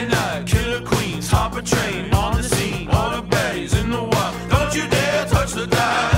Friday night, killer queens, hop a train on the scene. All the baddies in the wild, don't you dare touch the dial.